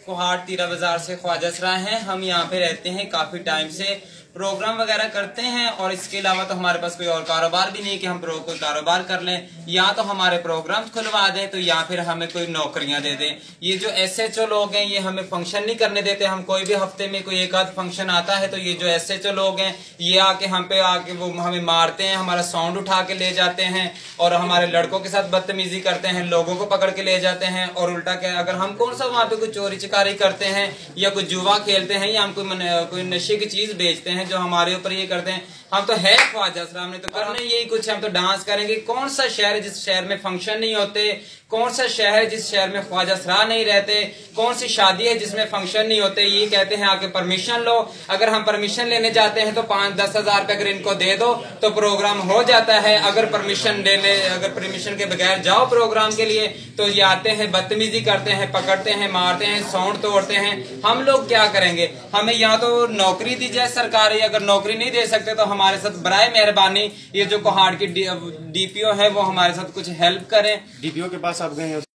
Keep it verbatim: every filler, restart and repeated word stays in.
कोहाट तीरा बाजार से ख्वाजा सरा हैं। हम यहाँ पे रहते हैं काफी टाइम से, प्रोग्राम वगैरह करते हैं और इसके अलावा तो हमारे पास कोई और कारोबार भी नहीं कि हम प्रो कोई कारोबार कर लें। या तो हमारे प्रोग्राम खुलवा दें तो या फिर हमें कोई नौकरियां दे दें। ये जो एस एच ओ लोग हैं ये हमें फंक्शन नहीं करने देते। हम कोई भी हफ्ते में कोई एक आध फंक्शन आता है तो ये जो एस एच ओ लोग हैं ये आके हम पे आके वो हमें मारते हैं, हमारा साउंड उठा के ले जाते हैं और हमारे लड़कों के साथ बदतमीजी करते हैं, लोगों को पकड़ के ले जाते हैं। और उल्टा क्या, अगर हम कौन सा वहाँ पे कोई चोरी चिकारी करते हैं या कोई जुआ खेलते हैं या हम कोई कोई नशे की चीज बेचते हैं जो हमारे ऊपर ये करते हैं, हम तो है ख्वाजा सरा, हमने तो करना यही कुछ, हम तो डांस करेंगे। कौन सा शहर है जिस शहर में फंक्शन नहीं होते, कौन सा शहर है जिस शहर में ख्वाजा सरा नहीं रहते, कौन सी शादी है जिसमें फंक्शन नहीं होते। ये कहते हैं आके परमिशन लो, अगर हम परमिशन लेने जाते हैं तो पांच दस हजार रुपए अगर इनको दे दो तो प्रोग्राम हो जाता है। अगर परमिशन लेने अगर परमिशन के बगैर जाओ प्रोग्राम के लिए तो ये आते हैं, बदतमीजी करते हैं, पकड़ते हैं, मारते हैं, साउंड तोड़ते हैं। हम लोग क्या करेंगे? हमें यहाँ तो नौकरी दी जाए सरकारी, अगर नौकरी नहीं दे सकते तो हमारे साथ बराए मेहरबानी ये जो कोहाट की डी पी ओ है वो हमारे साथ कुछ हेल्प करें। डी पी ओ के पास आप गए हैं?